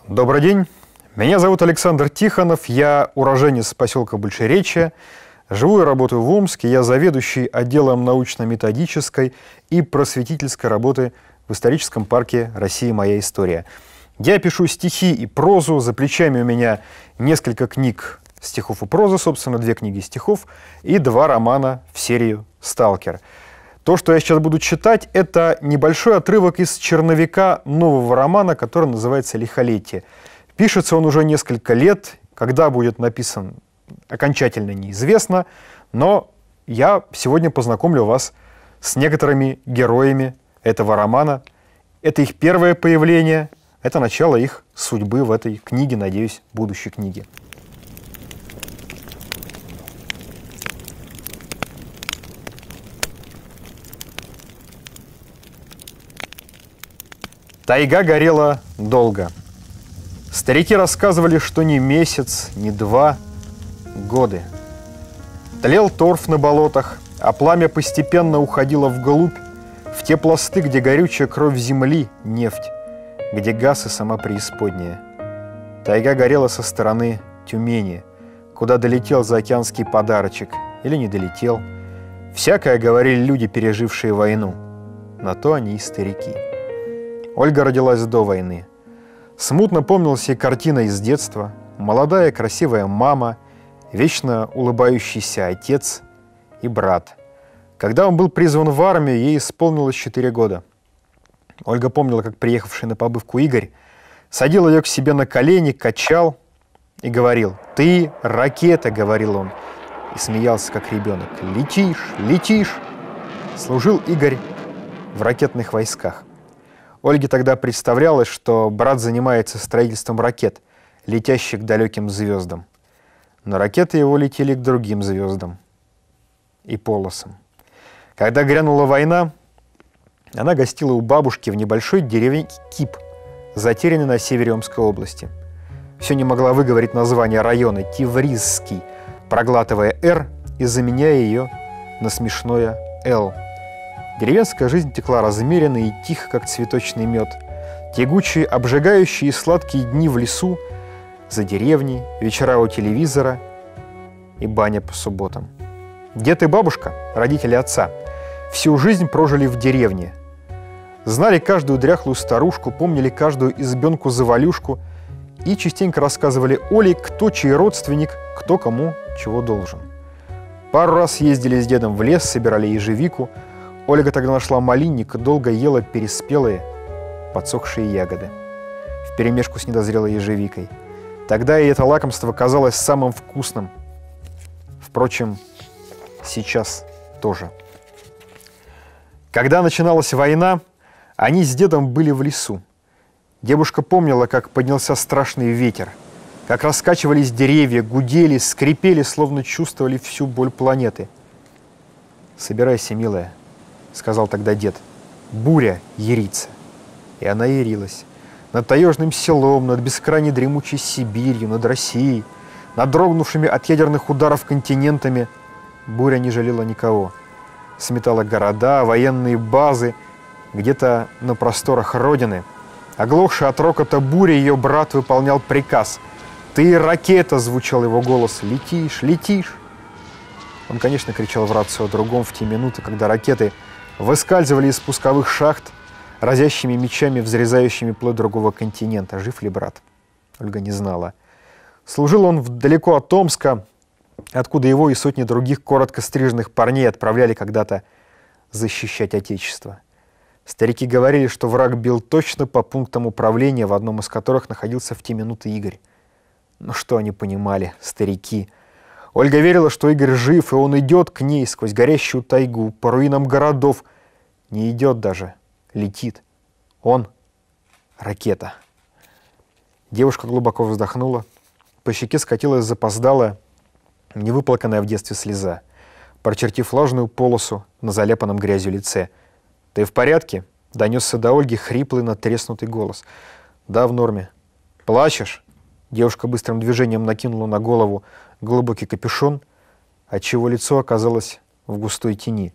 Добрый день. Меня зовут Александр Тихонов. Я уроженец поселка Большеречье. Живу и работаю в Омске. Я заведующий отделом научно-методической и просветительской работы в историческом парке «Россия. Моя история». Я пишу стихи и прозу. За плечами у меня несколько книг стихов и прозы, собственно, 2 книги стихов и 2 романа в серию «Сталкер». То, что я сейчас буду читать, это небольшой отрывок из черновика нового романа, который называется «Лихолетие». Пишется он уже несколько лет. Когда будет написан, окончательно неизвестно, но я сегодня познакомлю вас с некоторыми героями этого романа. Это их первое появление, это начало их судьбы в этой книге, надеюсь, будущей книге. Тайга горела долго. Старики рассказывали, что не месяц, не 2 годы. Тлел торф на болотах, а пламя постепенно уходило вглубь, в те пласты, где горючая кровь земли, нефть, где газ и сама преисподняя. Тайга горела со стороны Тюмени, куда долетел заокеанский подарочек, или не долетел. Всякое говорили люди, пережившие войну. На то они и старики. Ольга родилась до войны. Смутно помнилась ей картина из детства. Молодая красивая мама, вечно улыбающийся отец и брат. Когда он был призван в армию, ей исполнилось 4 года. Ольга помнила, как приехавший на побывку Игорь садил ее к себе на колени, качал и говорил: «Ты ракета», — говорил он, и смеялся, как ребенок. «Летишь, летишь». Служил Игорь в ракетных войсках. Ольге тогда представлялось, что брат занимается строительством ракет, летящих к далеким звездам. Но ракеты его летели к другим звездам и полосам. Когда грянула война, она гостила у бабушки в небольшой деревне Кип, затерянной на севере Омской области. Все не могла выговорить название района — Тивризский, проглатывая «Р» и заменяя ее на смешное «Л». Деревенская жизнь текла размеренно и тихо, как цветочный мед. Тягучие, обжигающие и сладкие дни в лесу, за деревней, вечера у телевизора и баня по субботам. Дед и бабушка, родители отца, всю жизнь прожили в деревне. Знали каждую дряхлую старушку, помнили каждую избенку-завалюшку и частенько рассказывали Оле, кто чей родственник, кто кому чего должен. Пару раз ездили с дедом в лес, собирали ежевику. Ольга тогда нашла малинник и долго ела переспелые, подсохшие ягоды вперемешку с недозрелой ежевикой. Тогда ей это лакомство казалось самым вкусным. Впрочем, сейчас тоже. Когда начиналась война, они с дедом были в лесу. Девушка помнила, как поднялся страшный ветер, как раскачивались деревья, гудели, скрипели, словно чувствовали всю боль планеты. «Собирайся, милая», — сказал тогда дед. «Буря ярится». И она ярилась. Над таежным селом, над бескрайней дремучей Сибирью, над Россией, над дрогнувшими от ядерных ударов континентами. Буря не жалела никого. Сметала города, военные базы. Где-то на просторах Родины, оглохший от рокота бури, ее брат выполнял приказ. «Ты ракета!» — звучал его голос. «Летишь, летишь!» Он, конечно, кричал в рацию о другом в те минуты, когда ракеты выскальзывали из пусковых шахт, разящими мечами, взрезающими плоть другого континента. Жив ли брат? Ольга не знала. Служил он далеко от Омска, откуда его и сотни других коротко стриженных парней отправляли когда-то защищать Отечество. Старики говорили, что враг бил точно по пунктам управления, в одном из которых находился в те минуты Игорь. Но что они понимали, старики? Ольга верила, что Игорь жив, и он идет к ней сквозь горящую тайгу, по руинам городов. Не идет даже, летит. Он — ракета. Девушка глубоко вздохнула. По щеке скатилась запоздалая, невыплаканная в детстве слеза, прочертив влажную полосу на заляпанном грязью лице. «Ты в порядке?» — донесся до Ольги хриплый, надтреснутый голос. «Да, в норме». «Плачешь?» Девушка быстрым движением накинула на голову глубокий капюшон, отчего лицо оказалось в густой тени.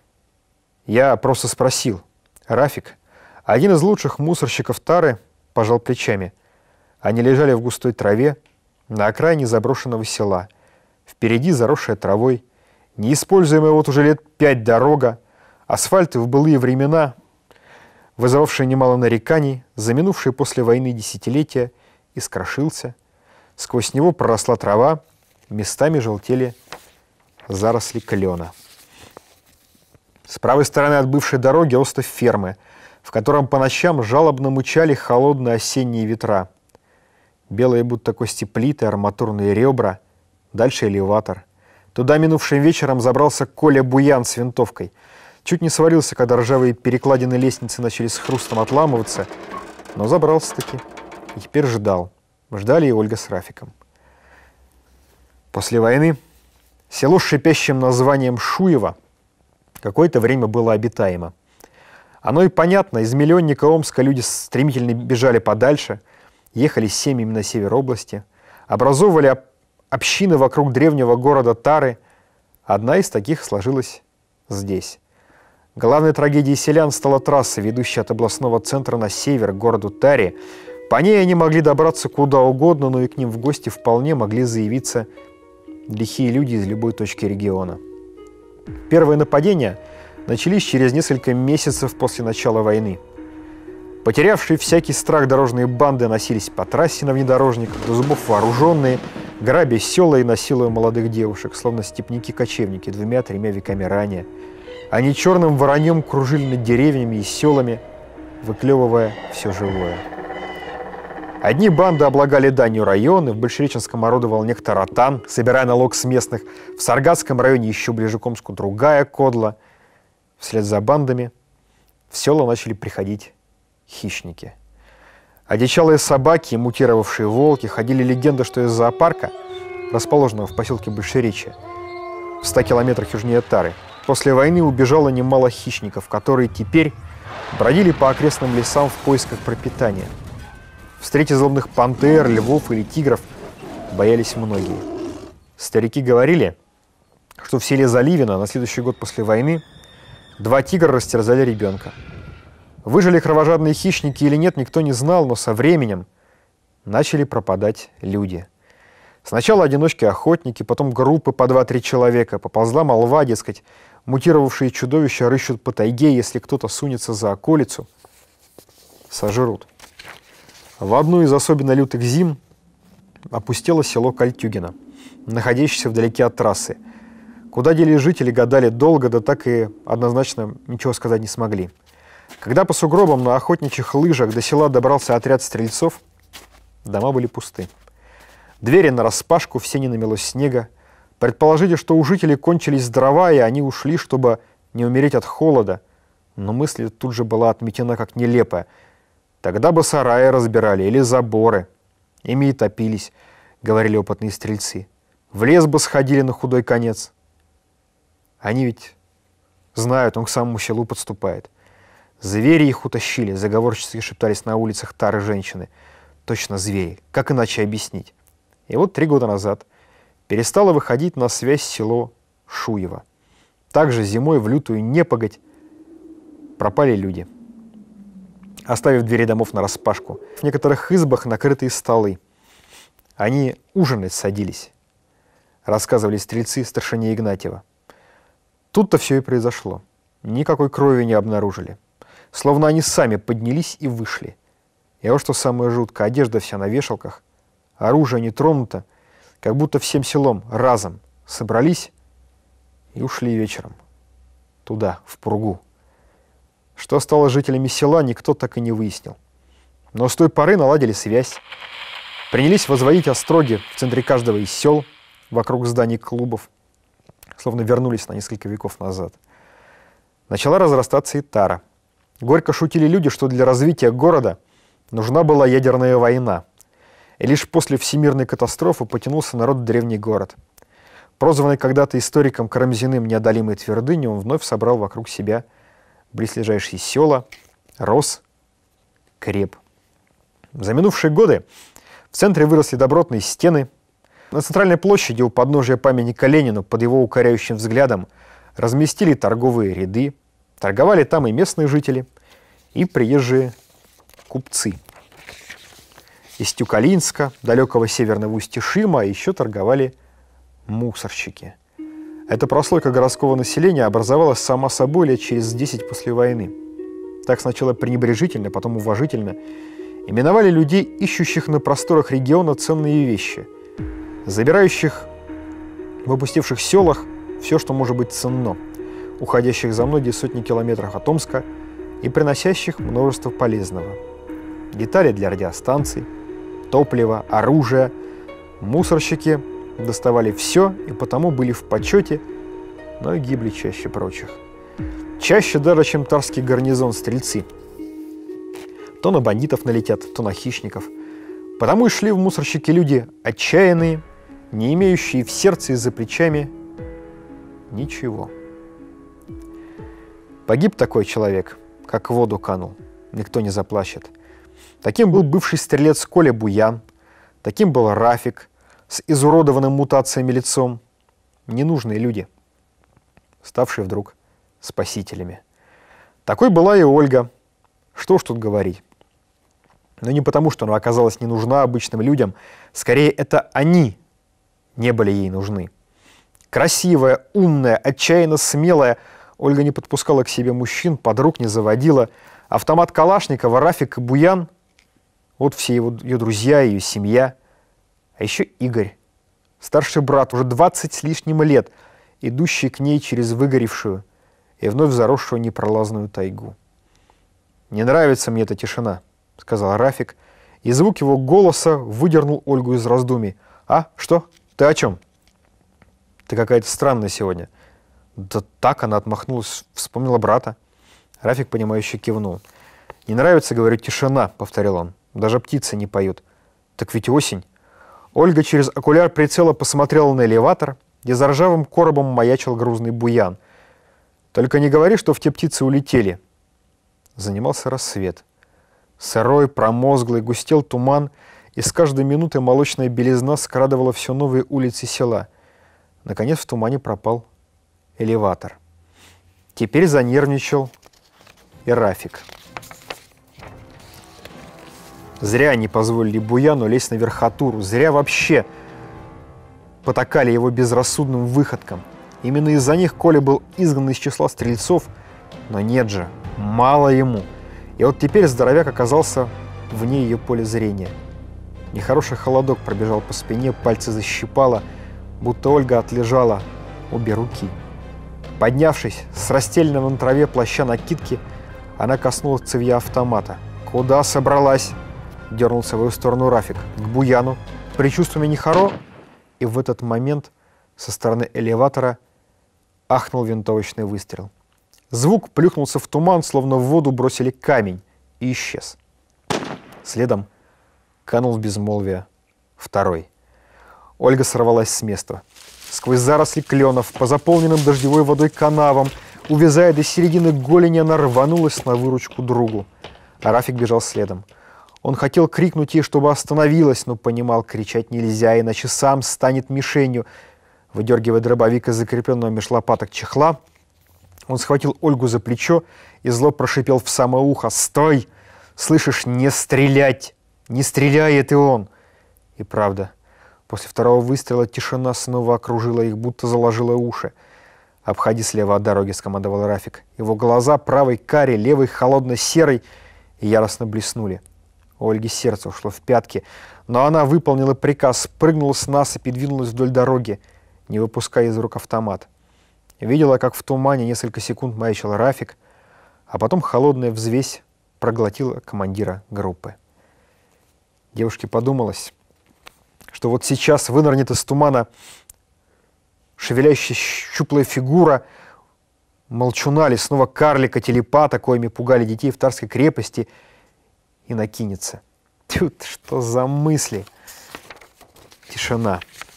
«Я просто спросил. Рафик, один из лучших мусорщиков Тары, пожал плечами. Они лежали в густой траве на окраине заброшенного села. Впереди заросшая травой, неиспользуемая вот уже лет 5 дорога, асфальт в былые времена, вызывавшие немало нареканий, за минувшие после войны десятилетия, искрошился. Сквозь него проросла трава, местами желтели заросли клена. С правой стороны от бывшей дороги остов фермы, в котором по ночам жалобно мычали холодные осенние ветра. Белые будто кости плиты, арматурные ребра, дальше элеватор. Туда минувшим вечером забрался Коля Буян с винтовкой. Чуть не свалился, когда ржавые перекладины лестницы начали с хрустом отламываться, но забрался-таки и теперь ждал. Ждали и Ольга с Рафиком. После войны село с шипящим названием Шуево какое-то время было обитаемо. Оно и понятно, из миллионника Омска люди стремительно бежали подальше, ехали с семьями на север области, образовывали общины вокруг древнего города Тары. Одна из таких сложилась здесь. Главной трагедией селян стала трасса, ведущая от областного центра на север к городу Таре. По ней они могли добраться куда угодно, но и к ним в гости вполне могли заявиться лихие люди из любой точки региона. Первые нападения начались через несколько месяцев после начала войны. Потерявшие всякий страх дорожные банды носились по трассе на внедорожниках, до зубов вооруженные, грабя села и насилуя молодых девушек, словно степняки-кочевники 2-3 веками ранее. Они черным вороньем кружили над деревнями и селами, выклевывая все живое. Одни банды облагали данью районы, в Большереченском орудовал некто Ротан, собирая налог с местных, в Саргатском районе еще ближе к Омску другая кодла. Вслед за бандами в села начали приходить хищники. Одичалые собаки и мутировавшие волки, ходили легенды, что из зоопарка, расположенного в поселке Большеречье, в 100 километрах южнее Тары, после войны убежало немало хищников, которые теперь бродили по окрестным лесам в поисках пропитания. Встретить злобных пантер, львов или тигров боялись многие. Старики говорили, что в селе Заливино на следующий год после войны 2 тигра растерзали ребенка. Выжили кровожадные хищники или нет, никто не знал, но со временем начали пропадать люди. Сначала одиночки-охотники, потом группы по 2-3 человека. Поползла молва, дескать, мутировавшие чудовища рыщут по тайге, если кто-то сунется за околицу, сожрут. В одну из особенно лютых зим опустело село Кольтюгино, находящееся вдалеке от трассы. Куда делись жители, гадали долго, да так и однозначно ничего сказать не смогли. Когда по сугробам на охотничьих лыжах до села добрался отряд стрельцов, дома были пусты. Двери нараспашку, в сене намело снега. Предположили, что у жителей кончились дрова, и они ушли, чтобы не умереть от холода. Но мысль тут же была отметена как нелепая. Тогда бы сараи разбирали или заборы. Ими и топились, говорили опытные стрельцы. В лес бы сходили на худой конец. Они ведь знают, он к самому селу подступает. Звери их утащили, заговорчески шептались на улицах Тары женщины. Точно звери, как иначе объяснить? И вот 3 года назад перестало выходить на связь село Шуево. Также зимой в лютую непогодь пропали люди, оставив двери домов нараспашку. В некоторых избах накрытые столы. Они ужинать садились, рассказывали стрельцы старшине Игнатьева. Тут-то все и произошло. Никакой крови не обнаружили. Словно они сами поднялись и вышли. И вот что самое жуткое, одежда вся на вешалках, оружие не тронуто, как будто всем селом разом собрались и ушли вечером. Туда, в пургу. Что стало жителями села, никто так и не выяснил. Но с той поры наладили связь. Принялись возводить остроги в центре каждого из сел, вокруг зданий клубов, словно вернулись на несколько веков назад. Начала разрастаться и Тара. Горько шутили люди, что для развития города нужна была ядерная война. И лишь после всемирной катастрофы потянулся народ в древний город. Прозванный когда-то историком Карамзиным неодолимой твердыней, он вновь собрал вокруг себя близлежащие села, рос, креп. За минувшие годы в центре выросли добротные стены. На центральной площади у подножия памятника Ленину под его укоряющим взглядом разместили торговые ряды. Торговали там и местные жители, и приезжие купцы. из Тюкалинска, далекого северного устья Шима, а еще торговали мусорщики. Эта прослойка городского населения образовалась сама собой лет через 10 после войны. Так сначала пренебрежительно, потом уважительно именовали людей, ищущих на просторах региона ценные вещи, забирающих в опустевших селах все, что может быть ценно, уходящих за многие сотни километров от Омска и приносящих множество полезного. Детали для радиостанций, топливо, оружие. Мусорщики доставали все и потому были в почете, но и гибли чаще прочих. Чаще даже, чем тарский гарнизон стрельцы. То на бандитов налетят, то на хищников. Потому и шли в мусорщики люди отчаянные, не имеющие в сердце и за плечами ничего. Погиб такой человек, как в воду канул, никто не заплачет. Таким был бывший стрелец Коля Буян, таким был Рафик с изуродованным мутациями лицом. Ненужные люди, ставшие вдруг спасителями. Такой была и Ольга. Что ж тут говорить. Но не потому, что она оказалась не нужна обычным людям. Скорее, это они не были ей нужны. Красивая, умная, отчаянно смелая, Ольга не подпускала к себе мужчин, подруг не заводила. Автомат Калашникова, Рафик и Буян — вот все ее друзья, ее семья. А еще Игорь, старший брат, уже 20 с лишним лет, идущий к ней через выгоревшую и вновь заросшую непролазную тайгу. «Не нравится мне эта тишина», — сказал Рафик, и звук его голоса выдернул Ольгу из раздумий. «А, что? Ты о чем?» «Ты какая-то странная сегодня». «Да так», — она отмахнулась, вспомнила брата. Рафик, понимающе кивнул. «Не нравится, говорю, тишина», — повторил он. «Даже птицы не поют». «Так ведь осень». Ольга через окуляр прицела посмотрела на элеватор, где за ржавым коробом маячил грузный Буян. «Только не говори, что в те птицы улетели». Занимался рассвет. Сырой, промозглый, густел туман, и с каждой минутой молочная белизна скрадывала все новые улицы села. Наконец в тумане пропал элеватор. Теперь занервничал и Рафик. Зря они позволили Буяну лезть на верхотуру, зря вообще потакали его безрассудным выходкам. Именно из-за них Коля был изгнан из числа стрельцов, но нет же, мало ему. И вот теперь здоровяк оказался вне ее поля зрения. Нехороший холодок пробежал по спине, пальцы защипало, будто Ольга отлежала обе руки. Поднявшись с расстеленного на траве плаща накидки, она коснулась цевья автомата. «Куда собралась?» — дернулся в ее сторону Рафик. «К Буяну. Предчувствие нехоро». И в этот момент со стороны элеватора ахнул винтовочный выстрел. Звук плюхнулся в туман, словно в воду бросили камень, и исчез. Следом канул в безмолвие второй. Ольга сорвалась с места. Сквозь заросли кленов, по заполненным дождевой водой канавам, увязая до середины голени, она рванулась на выручку другу. А Рафик бежал следом. Он хотел крикнуть ей, чтобы остановилась, но понимал, кричать нельзя, иначе сам станет мишенью. Выдергивая дробовик из закрепленного меж лопаток чехла, он схватил Ольгу за плечо и зло прошипел в самое ухо: «Стой! Слышишь, не стрелять! Не стреляет и он!» И правда, после второго выстрела тишина снова окружила их, будто заложила уши. «Обходи слева от дороги», — скомандовал Рафик. Его глаза, правый карий, левый холодно-серый, яростно блеснули. У Ольги сердце ушло в пятки, но она выполнила приказ, спрыгнула с насыпи и двинулась вдоль дороги, не выпуская из рук автомат. Видела, как в тумане несколько секунд маячил Рафик, а потом холодная взвесь проглотила командира группы. Девушке подумалось, что вот сейчас вынырнет из тумана шевелящая щуплая фигура молчуна, лесного карлика-телепата, коими пугали детей в Тарской крепости, и накинется. Тут что за мысли? Тишина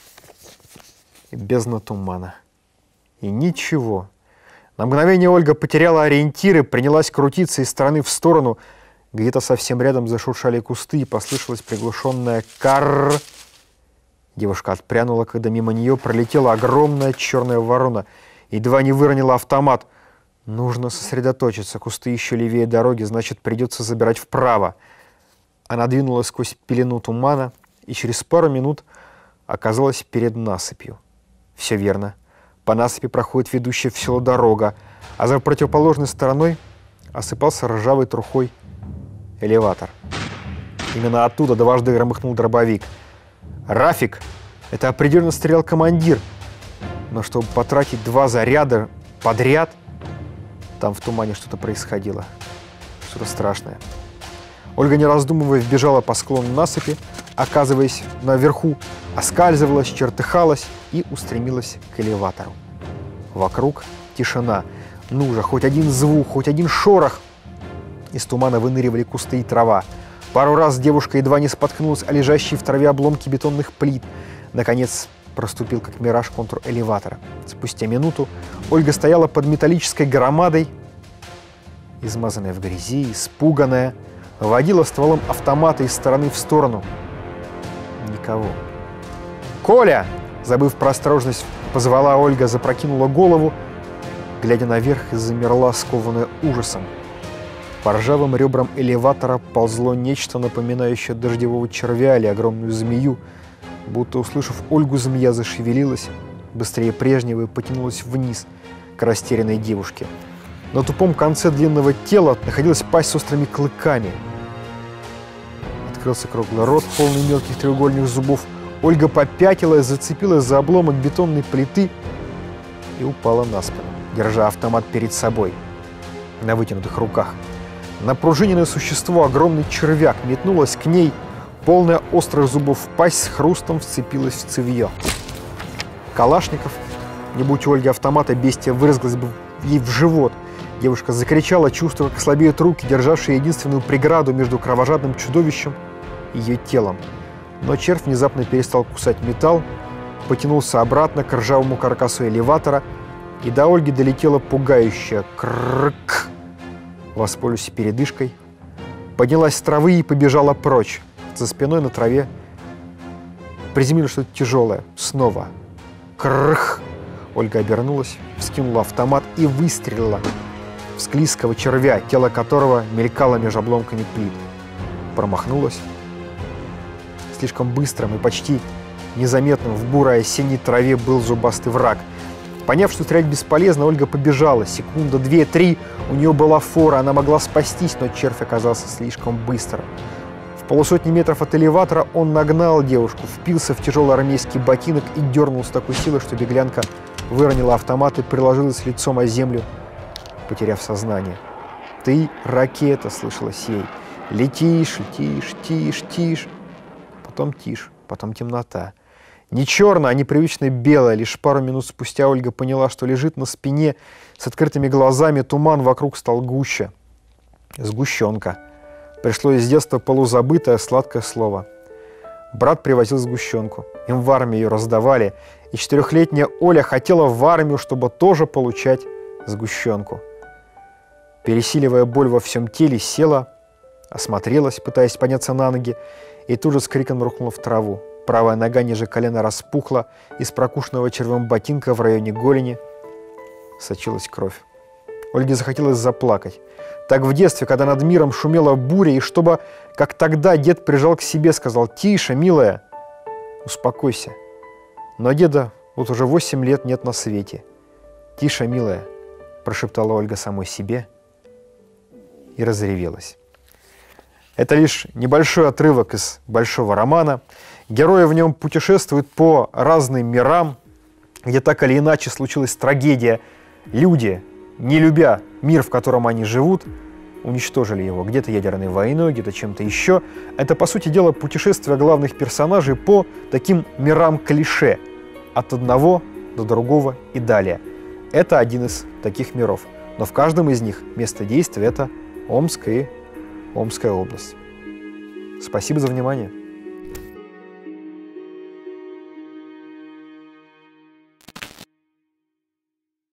и бездна тумана. И ничего. На мгновение Ольга потеряла ориентиры, принялась крутиться из стороны в сторону. Где-то совсем рядом зашуршали кусты, и послышалось приглушенное «карр». Девушка отпрянула, когда мимо нее пролетела огромная черная ворона. Едва не выронила автомат. Нужно сосредоточиться. Кусты еще левее дороги, значит, придется забирать вправо. Она двинулась сквозь пелену тумана и через пару минут оказалась перед насыпью. Все верно. По насыпи проходит ведущая в село дорога, а за противоположной стороной осыпался ржавой трухой элеватор. Именно оттуда дважды громыхнул дробовик. «Рафик!» — это определенно стрелял командир. Но чтобы потратить 2 заряда подряд, там в тумане что-то происходило. Что-то страшное. Ольга, не раздумывая, вбежала по склону насыпи, оказываясь наверху, оскальзывалась, чертыхалась и устремилась к элеватору. Вокруг тишина. Ну же, хоть один звук, хоть один шорох. Из тумана выныривали кусты и трава. Пару раз девушка едва не споткнулась о лежащие в траве обломки бетонных плит. Наконец проступил, как мираж, контур элеватора. Спустя минуту Ольга стояла под металлической громадой, измазанная в грязи, испуганная, водила стволом автомата из стороны в сторону. Никого. «Коля!» — забыв про осторожность, позвала Ольга, запрокинула голову, глядя наверх, и замерла, скованная ужасом. По ржавым ребрам элеватора ползло нечто, напоминающее дождевого червя или огромную змею. Будто, услышав Ольгу, змея зашевелилась, быстрее прежнего, и потянулась вниз к растерянной девушке. На тупом конце длинного тела находилась пасть с острыми клыками. Открылся круглый рот, полный мелких треугольных зубов. Ольга попятилась, зацепилась за обломок бетонной плиты и упала на спину, держа автомат перед собой на вытянутых руках. Напружиненное существо, огромный червяк, метнулось к ней, полная острых зубов пасть с хрустом вцепилась в цевьё. Калашников, не будь у Ольги автомата, бестия врызгалась бы ей в живот. Девушка закричала, чувствуя, как слабеют руки, державшие единственную преграду между кровожадным чудовищем и ее телом. Но червь внезапно перестал кусать металл, потянулся обратно к ржавому каркасу элеватора, и до Ольги долетело пугающее «кррррк». Воспользуясь передышкой, поднялась с травы и побежала прочь. За спиной на траве приземлилось что-то тяжелое. Снова. Кррррх. Ольга обернулась, вскинула автомат и выстрелила в склизкого червя, тело которого мелькало между обломками плит. Промахнулась. Слишком быстрым и почти незаметным в бурой осенней траве был зубастый враг. Поняв, что стрелять бесполезно, Ольга побежала. Секунда, 2, 3, у нее была фора, она могла спастись, но червь оказался слишком быстро. В полусотни метров от элеватора он нагнал девушку, впился в тяжелый армейский ботинок и дернул с такой силой, что беглянка выронила автомат и приложилась лицом о землю, потеряв сознание. «Ты ракета!» — слышалось ей. «Летишь, летишь, тишь, тишь». Потом тишь, потом темнота. Не черная, а непривычно белая. Лишь пару минут спустя Ольга поняла, что лежит на спине с открытыми глазами, туман вокруг стал гуще. Сгущенка. Пришло из детства полузабытое сладкое слово. Брат привозил сгущенку. Им в армии ее раздавали. И 4-летняя Оля хотела в армию, чтобы тоже получать сгущенку. Пересиливая боль во всем теле, села, осмотрелась, пытаясь подняться на ноги, и тут же с криком рухнула в траву. Правая нога ниже колена распухла, из прокушенного червем ботинка в районе голени сочилась кровь. Ольге захотелось заплакать. Так в детстве, когда над миром шумела буря, и чтобы, как тогда, дед прижал к себе, сказал: «Тише, милая, успокойся». Но деда вот уже 8 лет нет на свете. «Тише, милая», прошептала Ольга самой себе и разревелась. Это лишь небольшой отрывок из большого романа. Герои в нем путешествуют по разным мирам, где так или иначе случилась трагедия. Люди, не любя мир, в котором они живут, уничтожили его. Где-то ядерной войной, где-то чем-то еще. Это, по сути дела, путешествие главных персонажей по таким мирам-клише. От одного до другого и далее. Это один из таких миров. Но в каждом из них место действия – это Омск и Омская область. Спасибо за внимание.